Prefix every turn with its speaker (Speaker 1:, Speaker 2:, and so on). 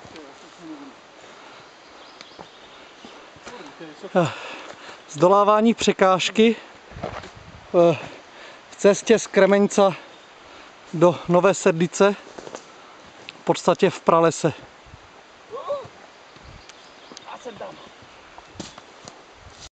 Speaker 1: Zdolávání překážky v cestě z Kremenca do Nové Sedlice, v podstatě v pralese.